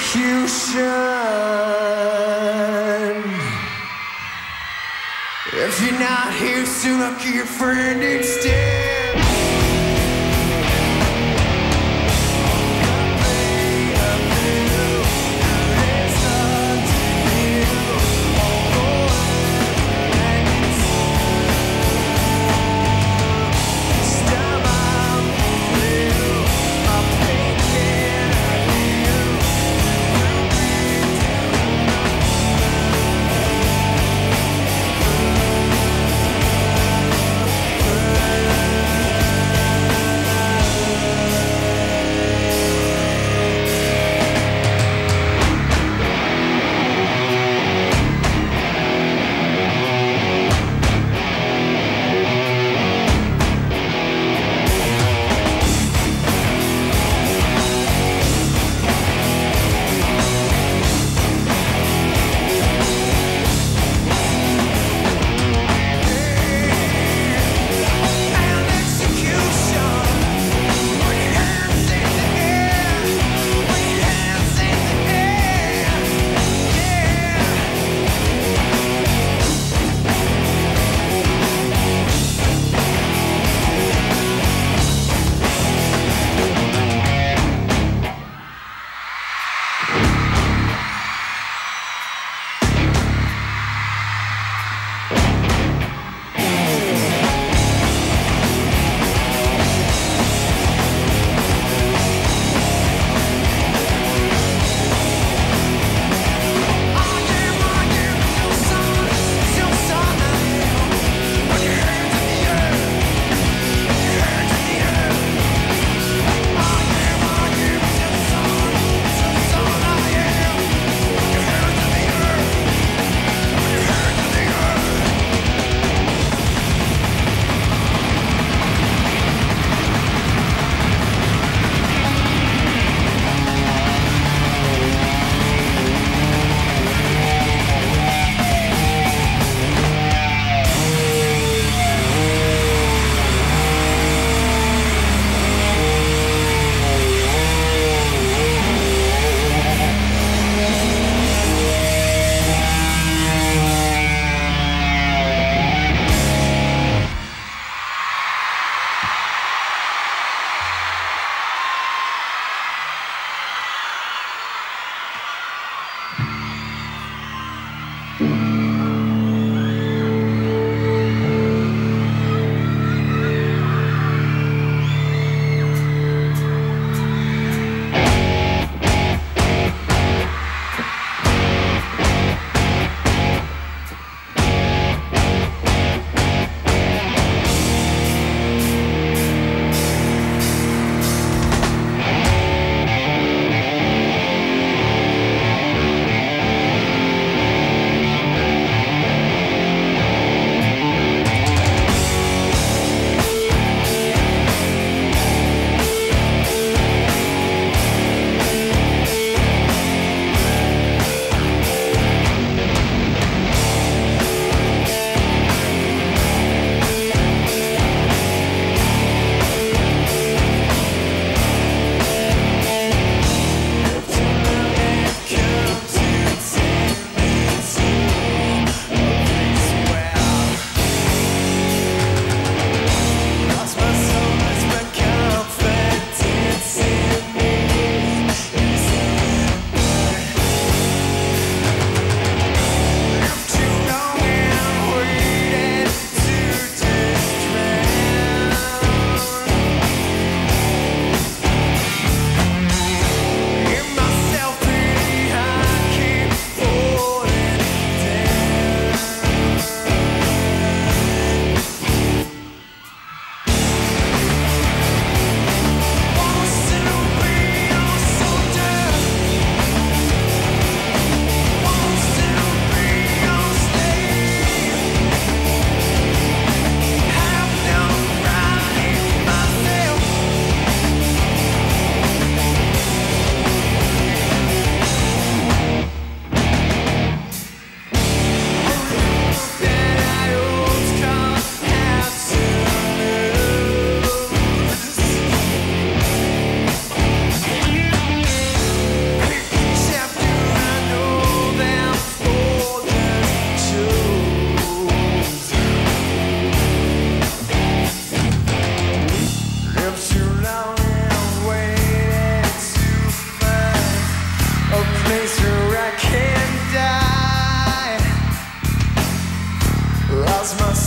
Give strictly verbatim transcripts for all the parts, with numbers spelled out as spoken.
If you're not here soon, I'll kill your friend instead. Burn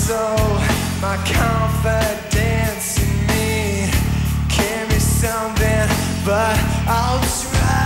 soul, my confidence in me. Give me something, but I'll try.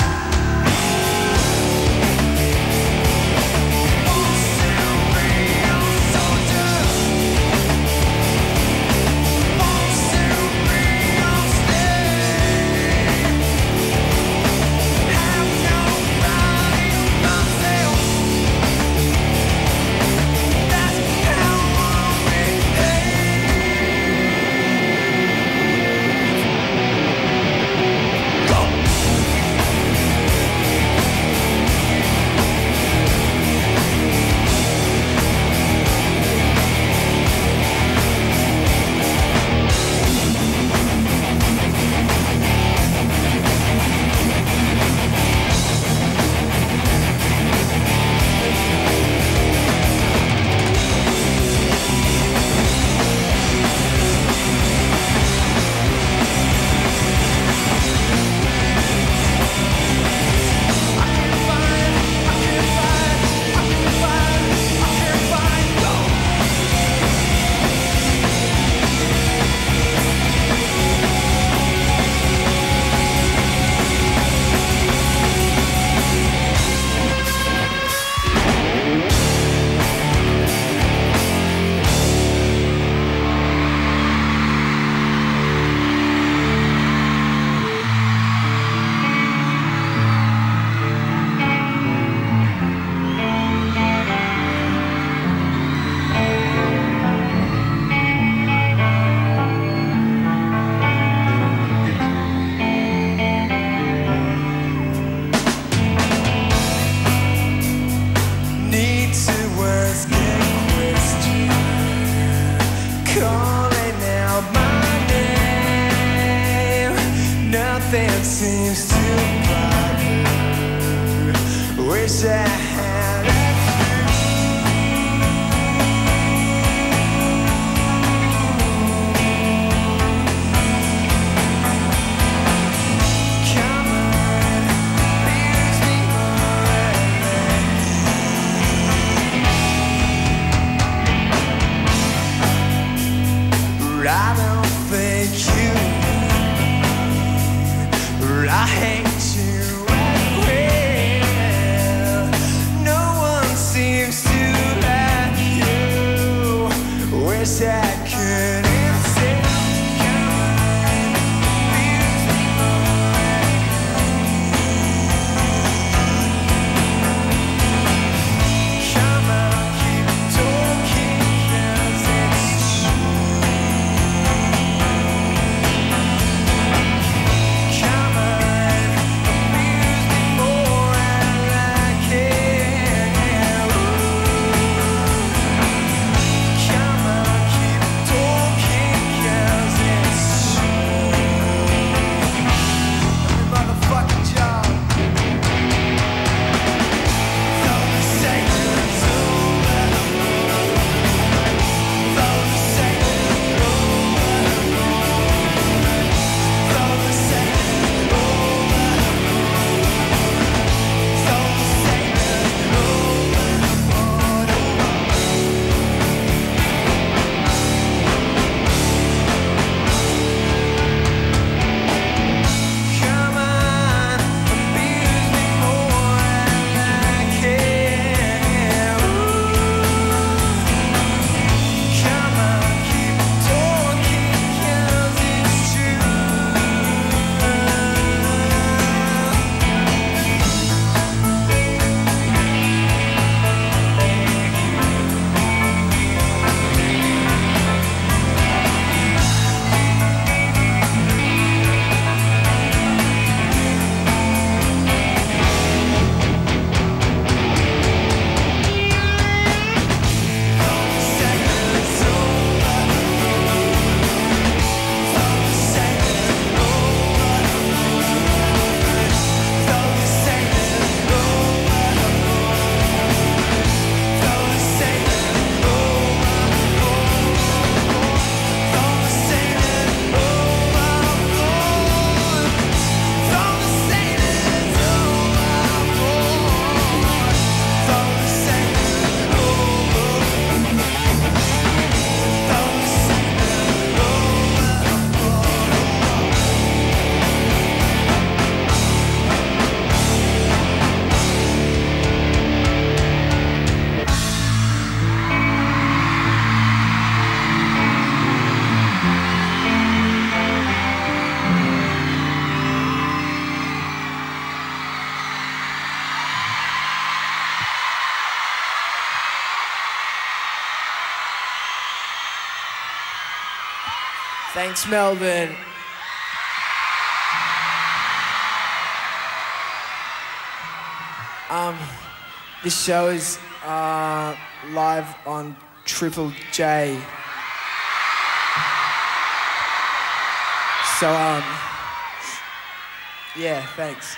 Nothing seems to bother. Wish I had a come on, leaves me more. I don't think you. I hate you as well. Thanks, Melbourne. Um, this show is uh, live on Triple J. So, um, yeah, thanks.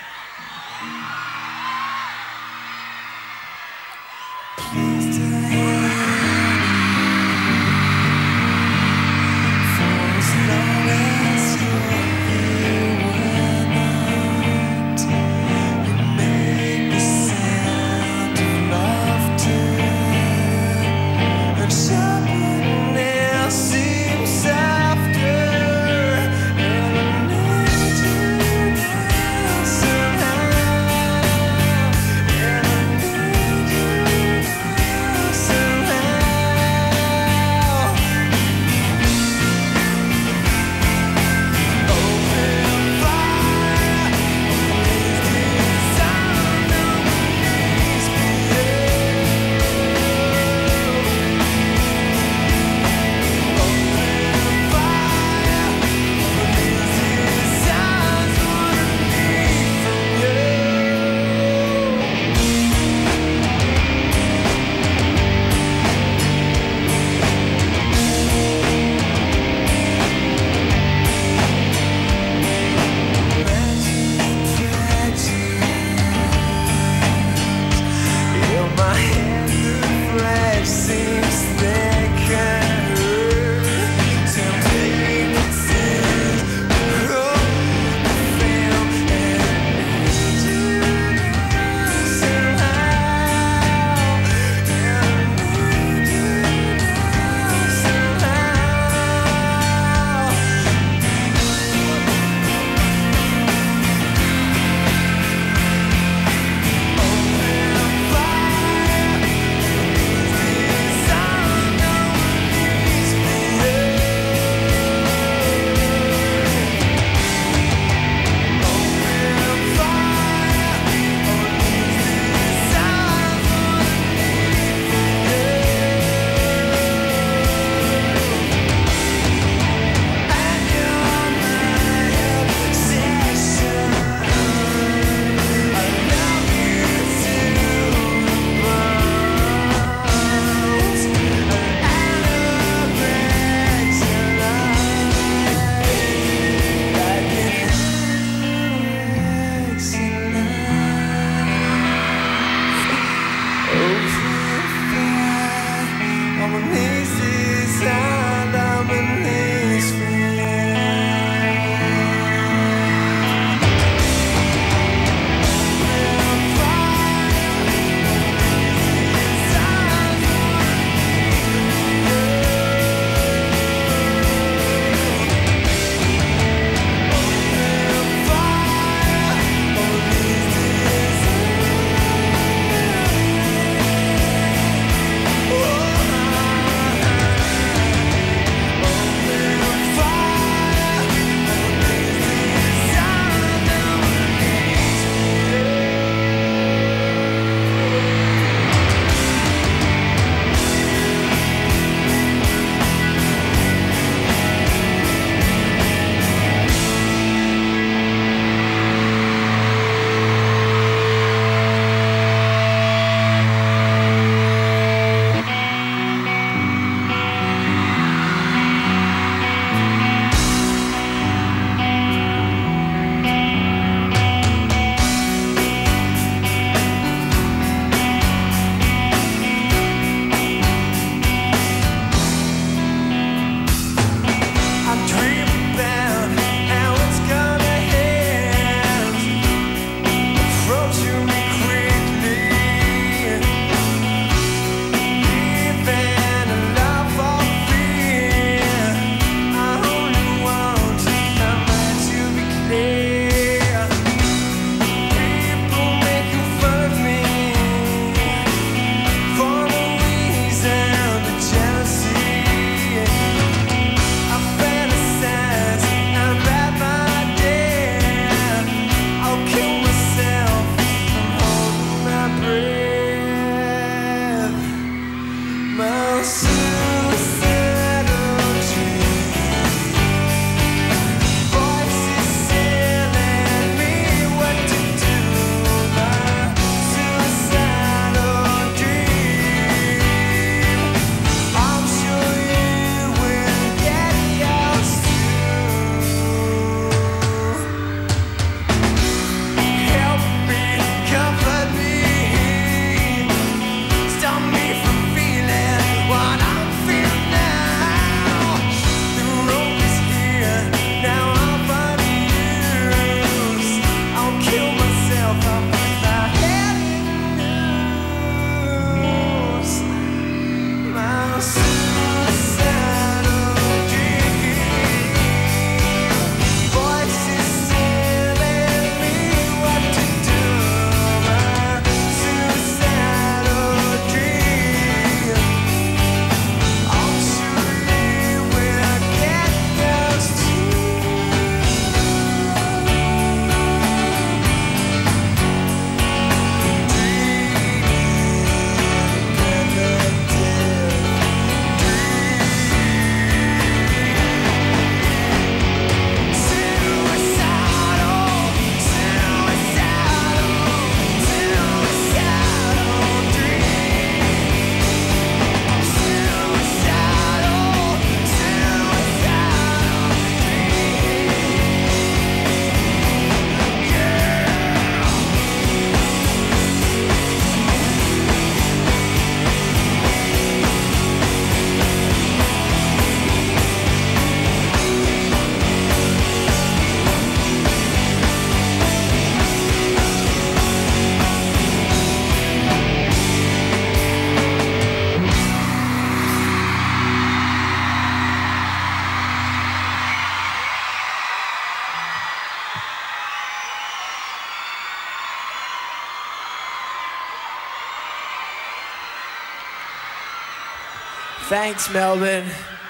Thanks, Melbourne.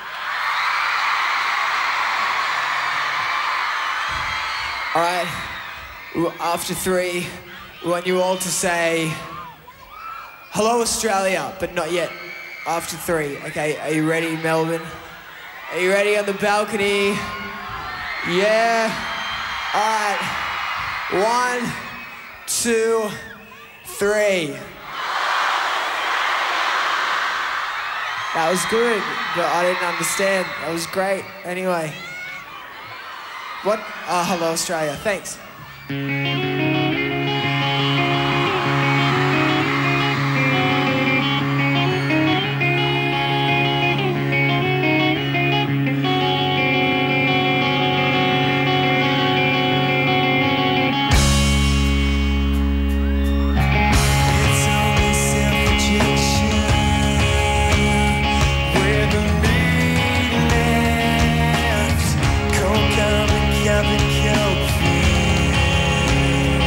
All right, after three, we want you all to say, hello, Australia, but not yet. After three, okay? Are you ready, Melbourne? Are you ready on the balcony? Yeah. All right. One, two, three. That was good, but I didn't understand. That was great. Anyway. What? Oh, hello, Australia. Thanks. Coke,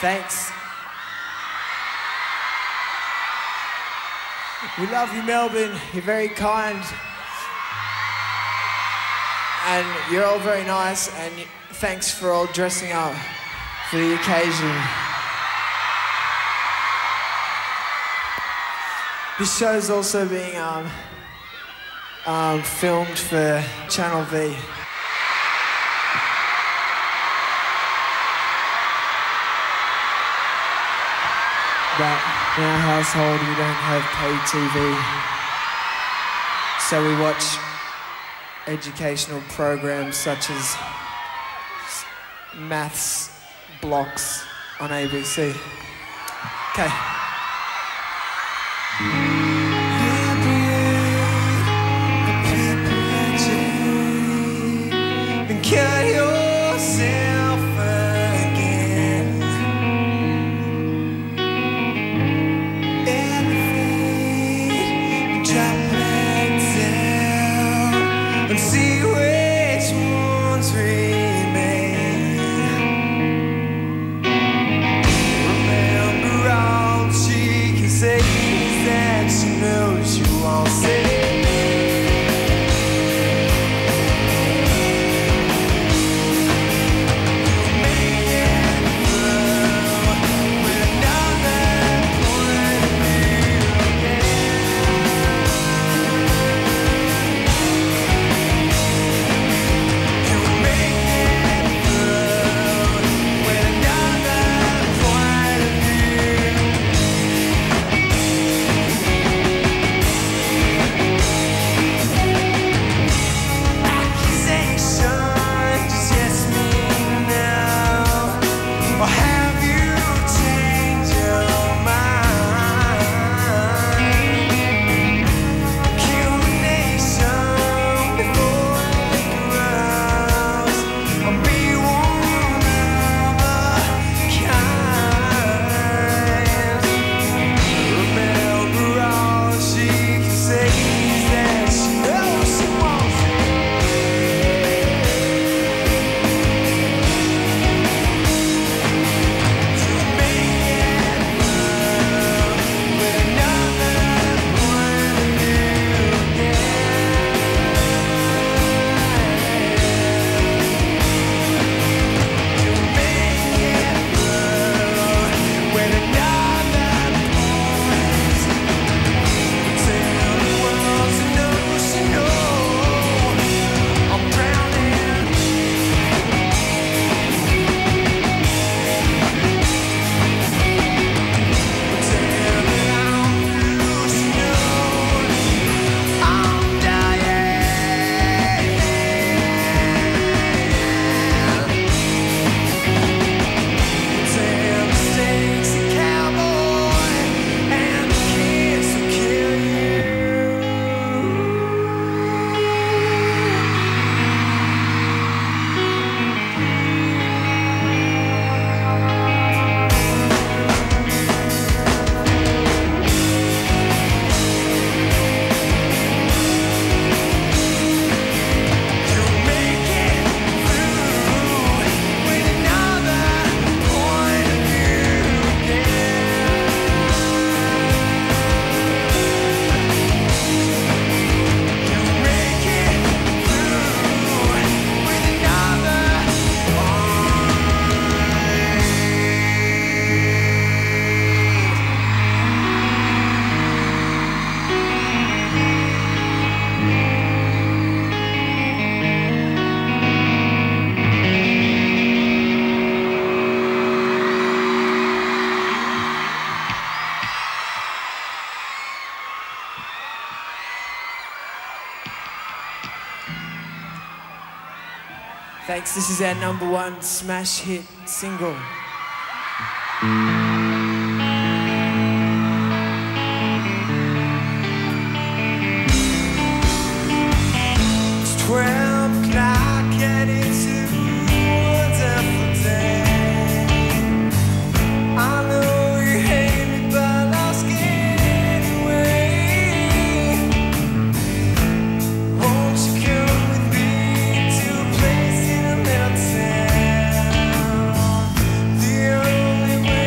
Thanks. We love you, Melbourne. You're very kind. And you're all very nice, and thanks for all dressing up for the occasion. This show's also being um, um, filmed for Channel V. But in our household, we don't have paid T V, so we watch educational programs such as maths blocks on A B C. Okay. Cut yourself again. Elevate, drop back down, and see which ones remain. Remember all she can say is that she knows you won't say. Thanks, this is our number one smash hit single. It's twelve o'clock and it's a wonderful day. I know you hate me, but I'll skate anyway. Won't you come with me to a place in a little town? The only way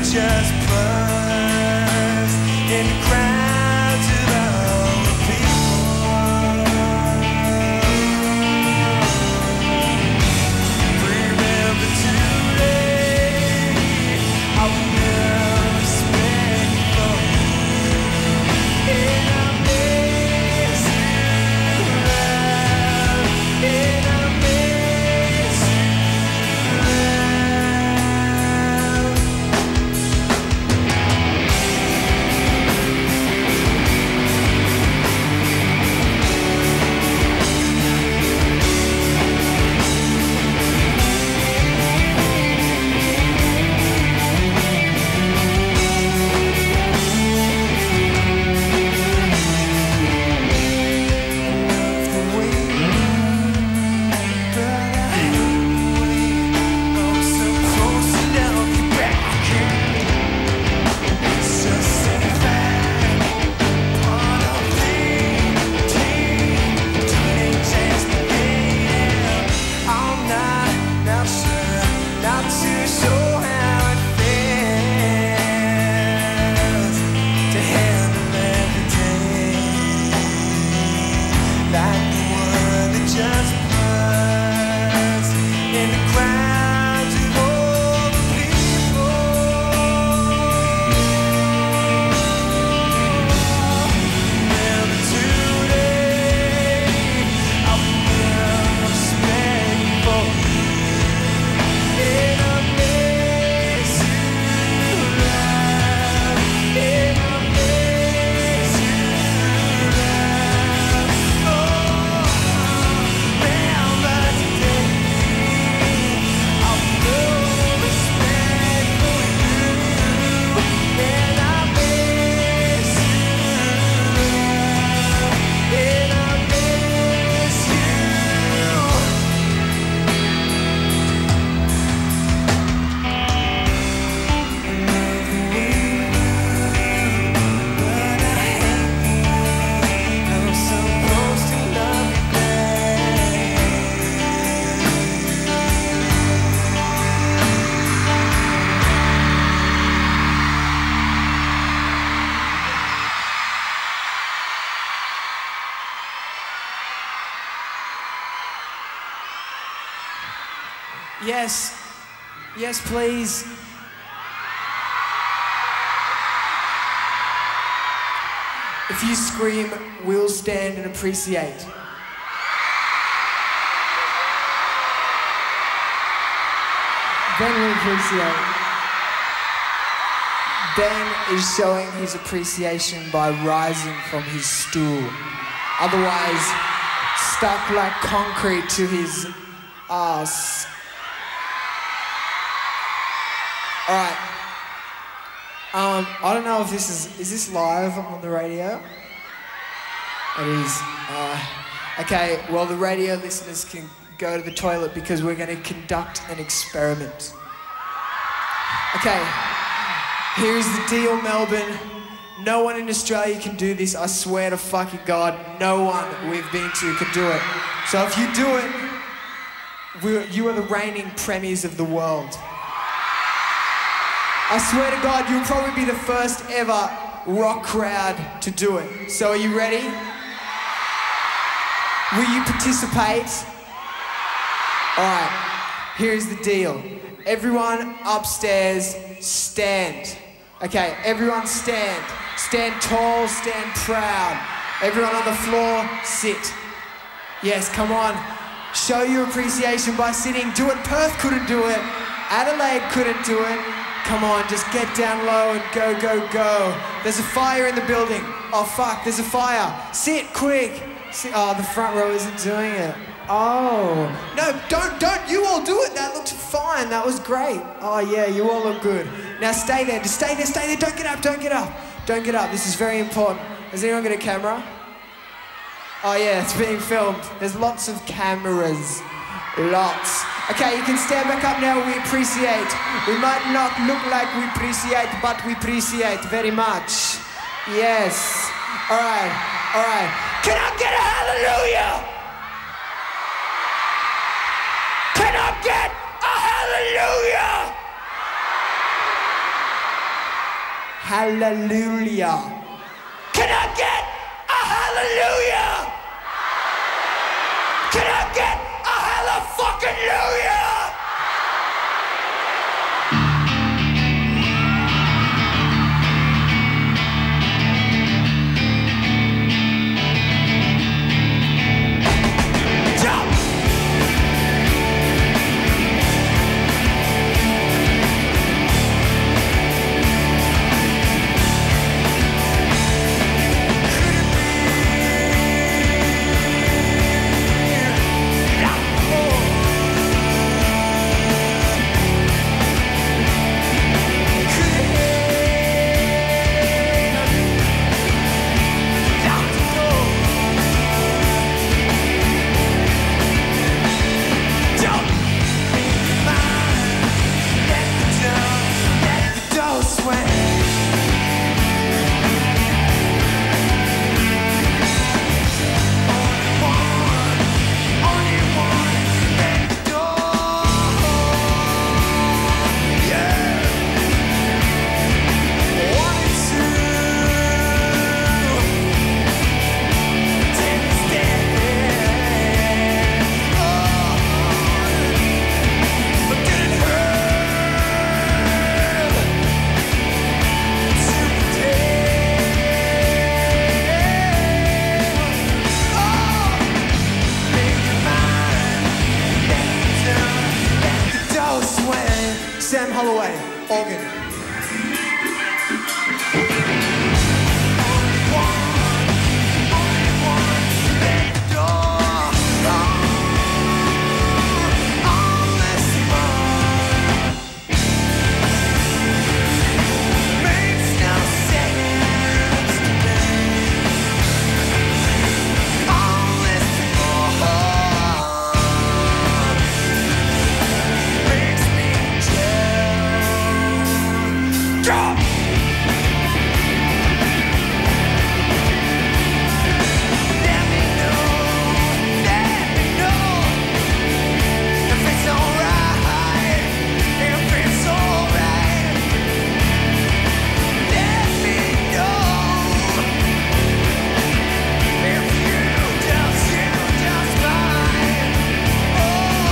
just burst in the crowds of all the people. Remember today, I will never spend for and I miss you, love, and I miss you, love. Yes. Yes, please. If you scream, we'll stand and appreciate. Ben will appreciate. Ben is showing his appreciation by rising from his stool. Otherwise, stuck like concrete to his ass. All right. Um, I don't know if this is, is this live on the radio? It is. Uh, okay, well, the radio listeners can go to the toilet because we're going to conduct an experiment. Okay, here's the deal, Melbourne. No one in Australia can do this. I swear to fucking God, no one we've been to can do it. So if you do it, we're, you are the reigning premiers of the world. I swear to God, you'll probably be the first ever rock crowd to do it. So are you ready? Will you participate? All right, here's the deal. Everyone upstairs, stand. Okay, everyone stand. Stand tall, stand proud. Everyone on the floor, sit. Yes, come on. Show your appreciation by sitting. Do it. Perth couldn't do it. Adelaide couldn't do it. Come on, just get down low and go, go, go. There's a fire in the building. Oh, fuck, there's a fire. Sit, quick. Sit. Oh, the front row isn't doing it. Oh. No, don't, don't you all do it. That looked fine. That was great. Oh, yeah, you all look good. Now stay there. Just stay there, stay there. Don't get up, don't get up. Don't get up. This is very important. Has anyone got a camera? Oh, yeah, it's being filmed. There's lots of cameras. Lots. Okay, you can stand back up now. We appreciate. We might not look like we appreciate, but we appreciate very much. Yes. All right. All right. Can I get a hallelujah? Can I get a hallelujah? hallelujah. Can I get a hallelujah? Can I get a hella fucking hallelujah? Sam Holloway, organ.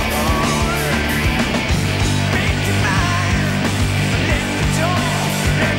Let the door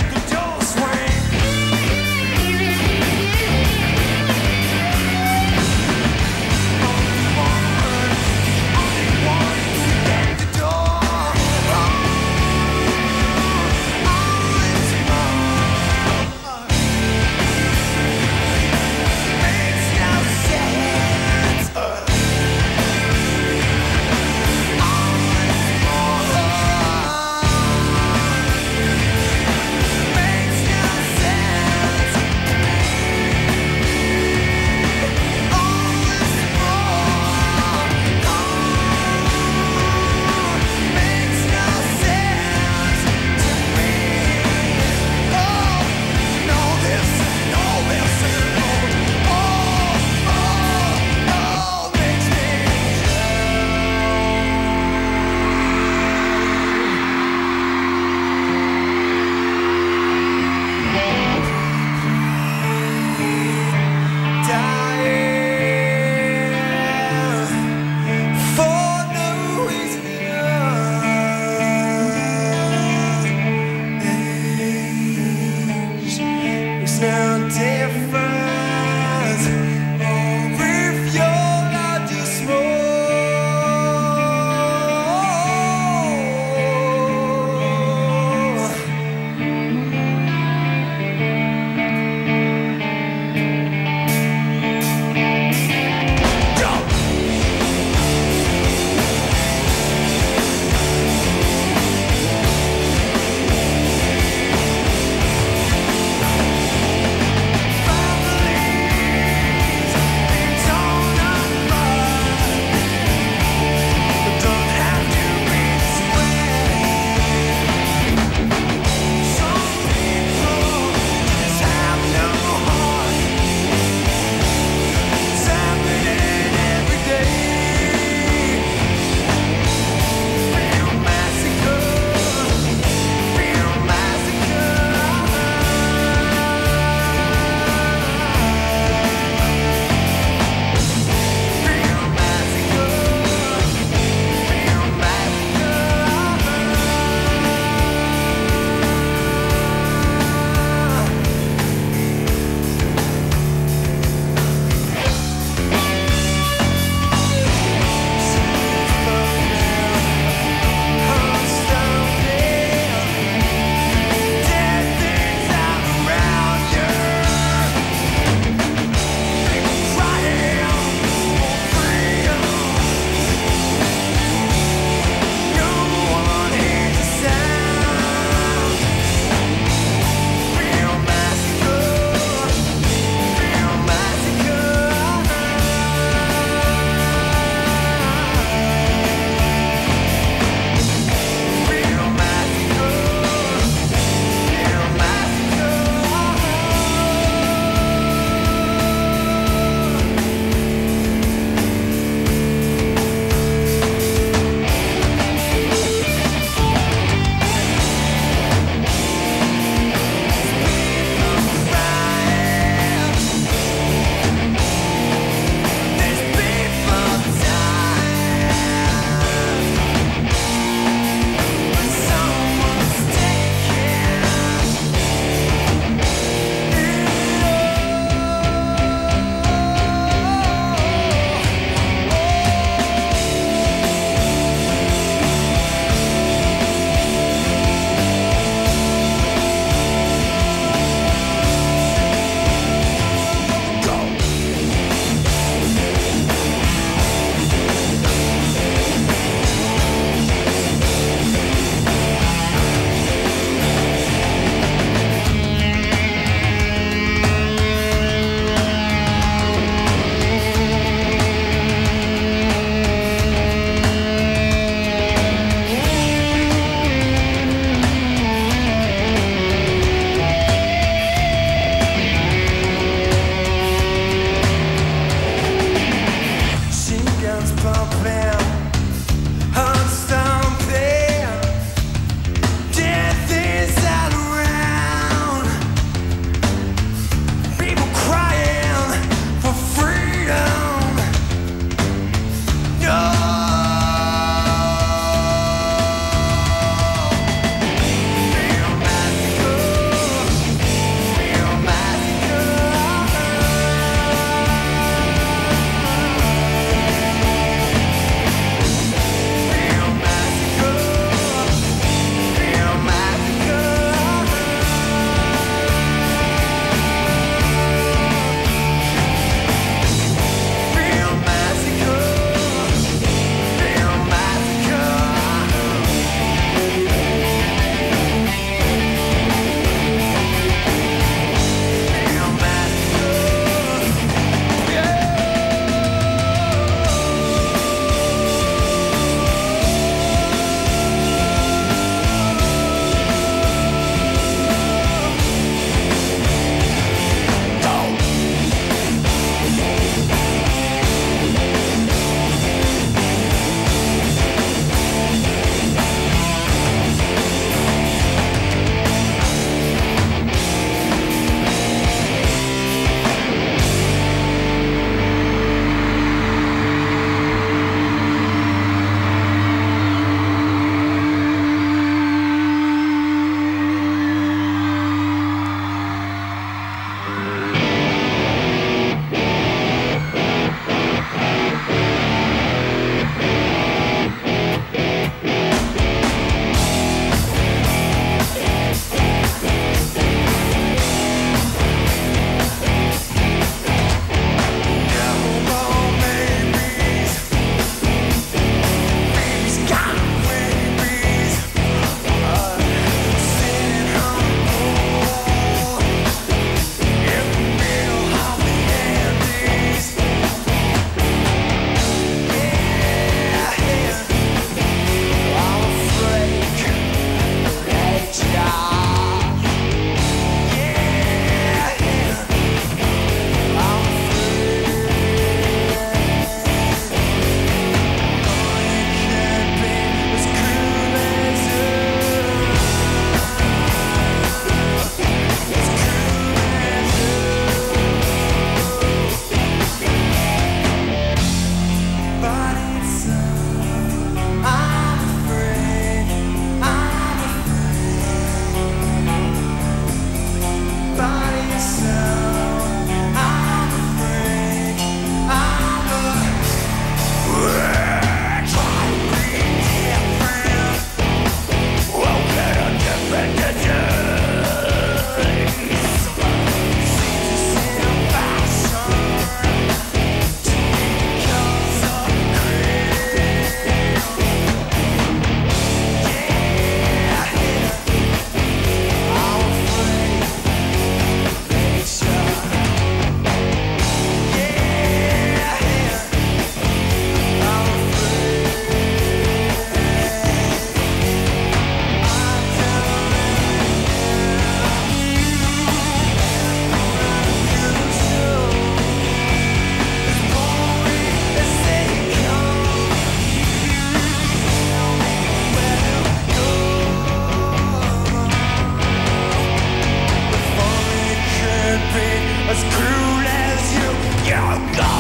as cruel as you, you go.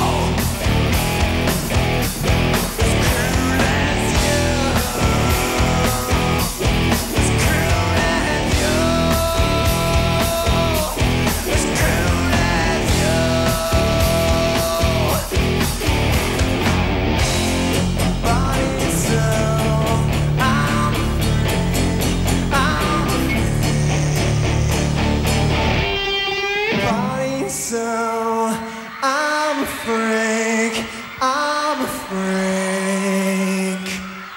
As cruel as you, as cruel as you, as cruel as you. Body and soul, I'm I'm body and soul, I'm a freak, I'm a freak.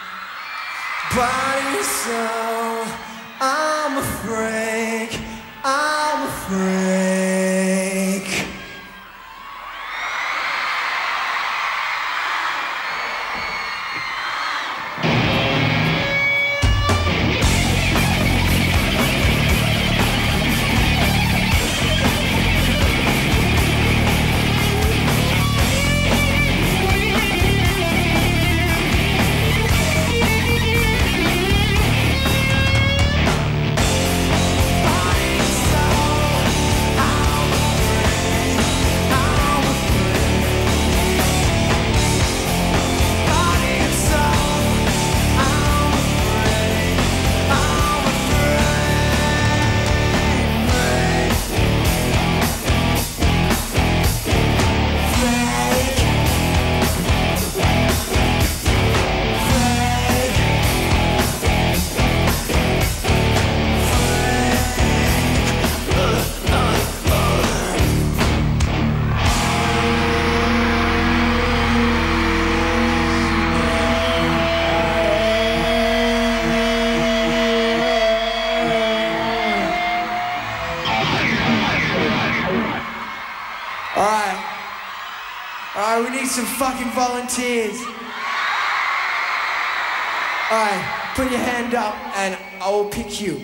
Body and soul, I'm a freak, I'm a freak. Alright. Alright, we need some fucking volunteers. Alright, put your hand up and I will pick you.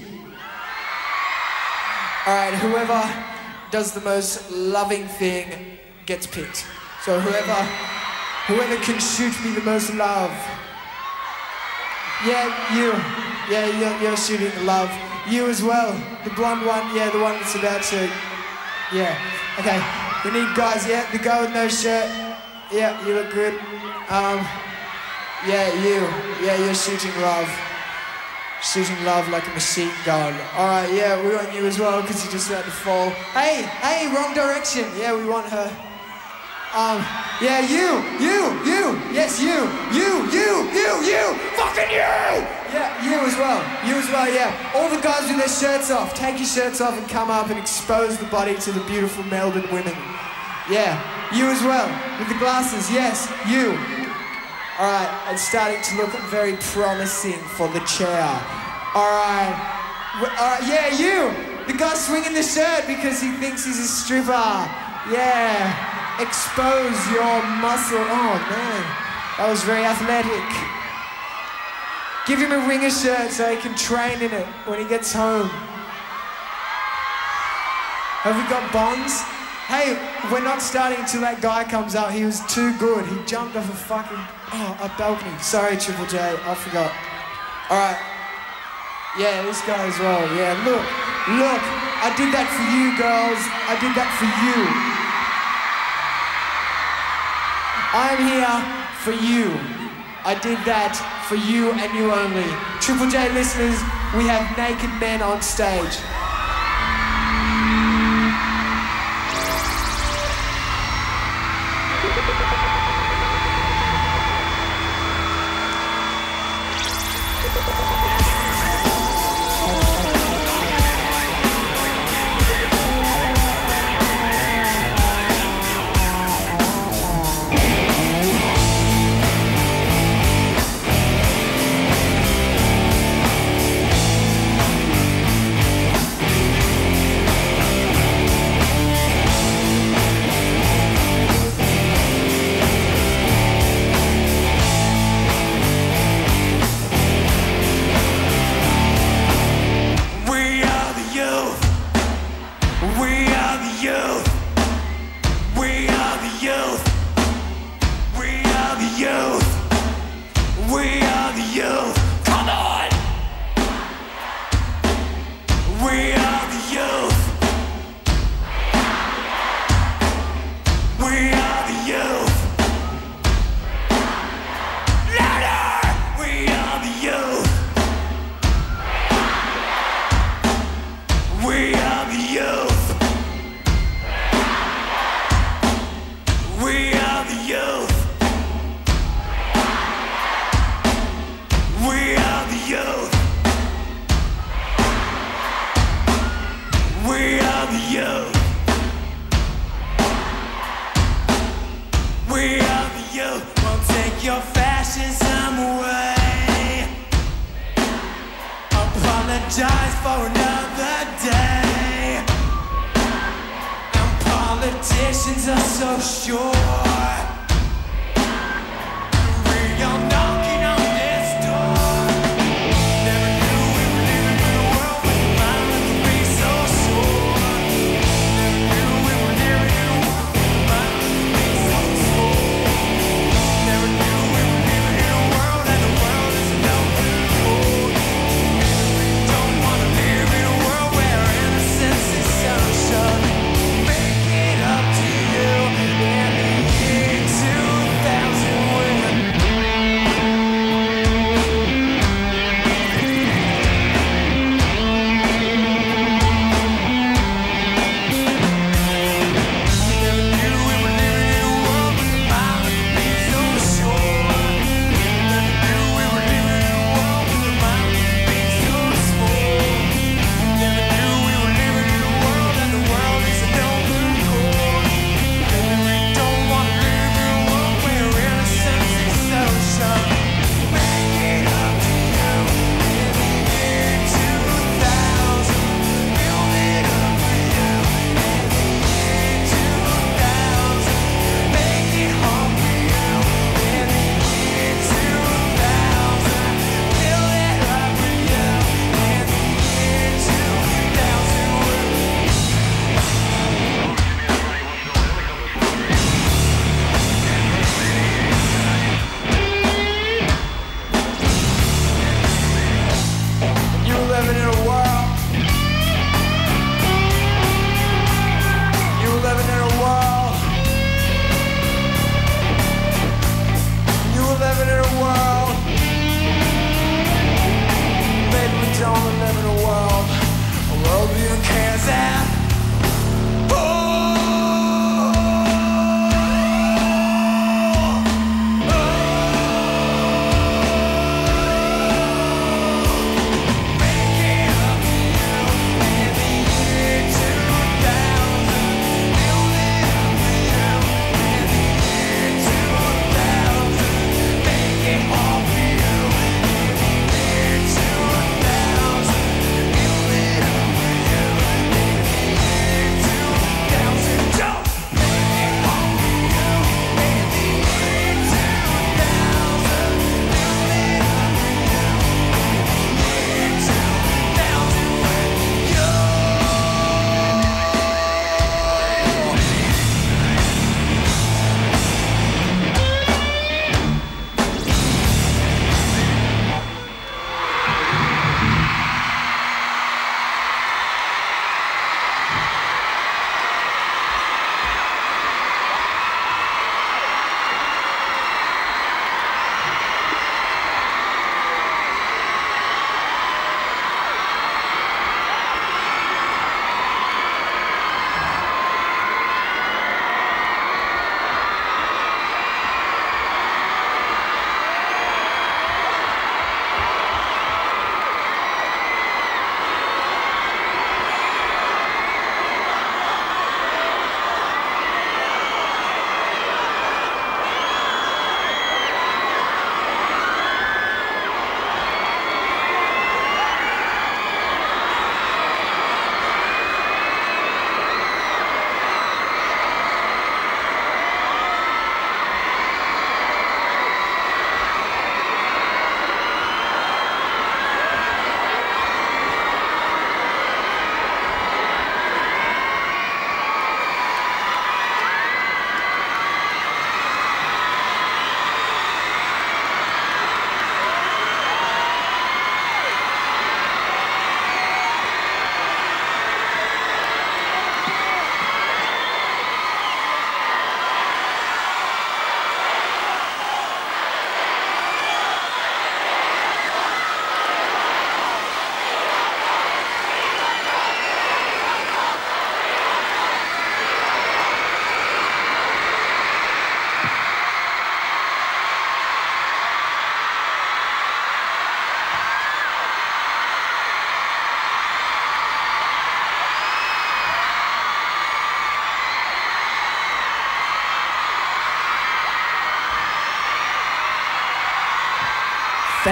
Alright, whoever does the most loving thing gets picked. So whoever whoever can shoot me the most love. Yeah, you. Yeah, you're, you're shooting love. You as well. The blonde one, yeah, the one that's about to. Yeah. Okay. We need guys, yeah, the guy with no shirt. Yeah, you look good. Um, yeah, you. Yeah, you're shooting love. Shooting love like a machine gun. Alright, yeah, we want you as well, because you're just about to fall. Hey, hey, wrong direction. Yeah, we want her. Um, yeah, you, you, you, yes, you, you, you, you, you, fucking you! Yeah, you as well, you as well, yeah. All the guys with their shirts off, take your shirts off and come up and expose the body to the beautiful Melbourne women. Yeah, you as well, with the glasses, yes, you. All right, it's starting to look very promising for the chair. All right, all right, yeah, you. The guy swinging the shirt because he thinks he's a stripper. Yeah, expose your muscle. Oh man, that was very athletic. Give him a ringer shirt so he can train in it when he gets home. Have we got bonds? Hey, we're not starting until that guy comes out. He was too good. He jumped off a fucking, oh, a balcony. Sorry, Triple J, I forgot. All right. Yeah, this guy as well. Yeah, look, look. I did that for you, girls. I did that for you. I'm here for you. I did that for you and you only. Triple J listeners, we have naked men on stage. youth. We are the youth. We are the youth. We are the youth. We are the youth. Won't take your fascism away. Apologize for another day. And politicians are so sure. We are knocking on this door. Never knew we were living in a world where the violence could be so sore. Never knew we were living in a world where the violence could be so sore. Never knew we were living in a world and the world is an open door. Don't wanna live in a world where innocence is sunshine. Make it up to you.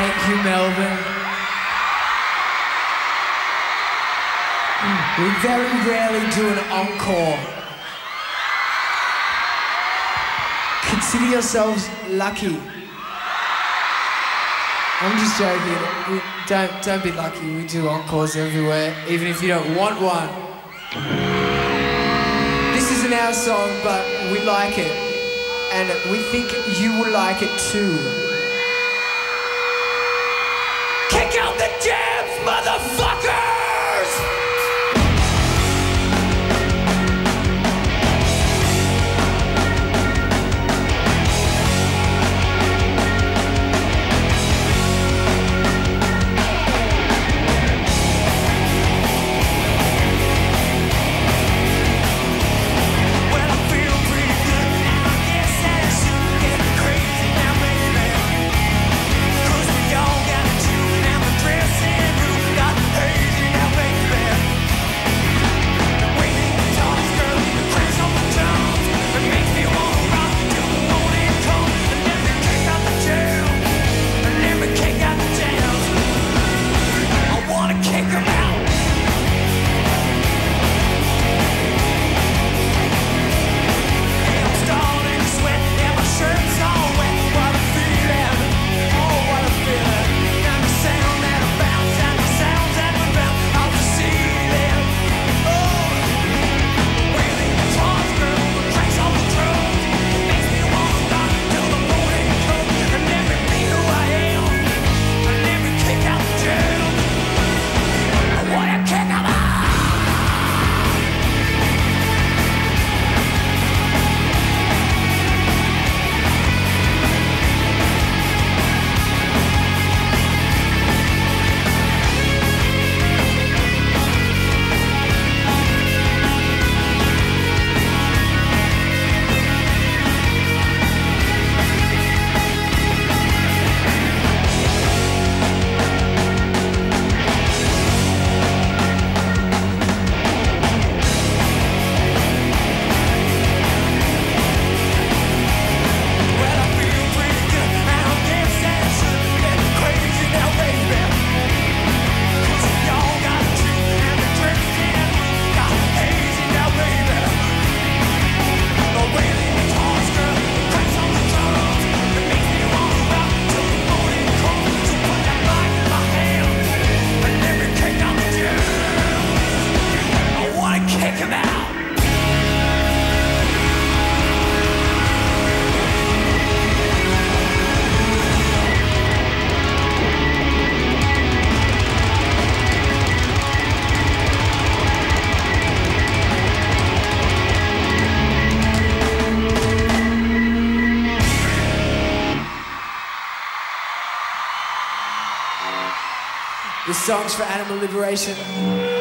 Thank you, Melbourne. We very rarely do an encore. Consider yourselves lucky. I'm just joking. We don't, don't be lucky. We do encores everywhere, even if you don't want one. This isn't our song, but we like it. And we think you will like it too. Kick out the jams, motherfuckers! This song's for animal liberation.